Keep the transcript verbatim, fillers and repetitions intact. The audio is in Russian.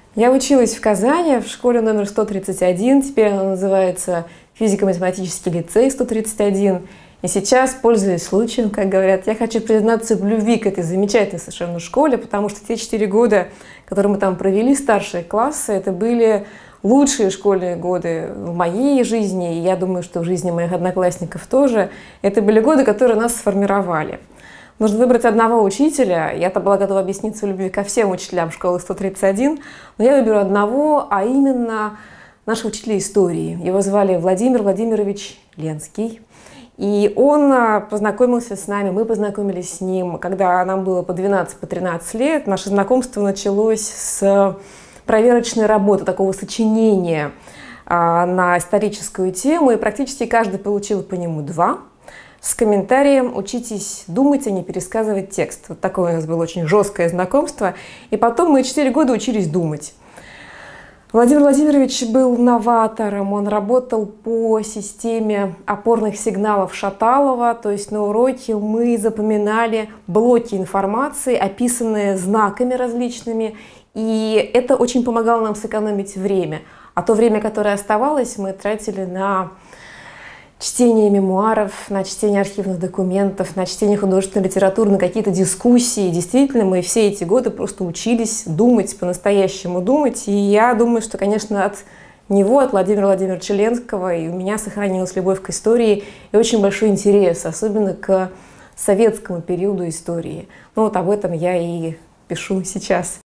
Я училась в Казани в школе номер сто тридцать один, теперь она называется физико-математический лицей сто тридцать один. И сейчас, пользуясь случаем, как говорят, я хочу признаться в любви к этой замечательной совершенно школе, потому что те четыре года, которые мы там провели, старшие классы, это были лучшие школьные годы в моей жизни, и я думаю, что в жизни моих одноклассников тоже. Это были годы, которые нас сформировали. Нужно выбрать одного учителя. Я-то была готова объясниться в любви ко всем учителям школы сто тридцать один, но я выберу одного, а именно нашего учителя истории. Его звали Владимир Владимирович Ленский. И он познакомился с нами, мы познакомились с ним, когда нам было по двенадцать-тринадцать лет. Наше знакомство началось с проверочной работы, такого сочинения на историческую тему, и практически каждый получил по нему два. С комментарием «Учитесь думать, а не пересказывать текст». Вот такое у нас было очень жесткое знакомство. И потом мы четыре года учились думать. Владимир Владимирович был новатором, он работал по системе опорных сигналов Шаталова, то есть на уроке мы запоминали блоки информации, описанные знаками различными, и это очень помогало нам сэкономить время. А то время, которое оставалось, мы тратили на чтение мемуаров, на чтение архивных документов, на чтение художественной литературы, на какие-то дискуссии. Действительно, мы все эти годы просто учились думать, по-настоящему думать. И я думаю, что, конечно, от него, от Владимира Владимировича Ленского, и у меня сохранилась любовь к истории и очень большой интерес, особенно к советскому периоду истории. Ну вот об этом я и пишу сейчас.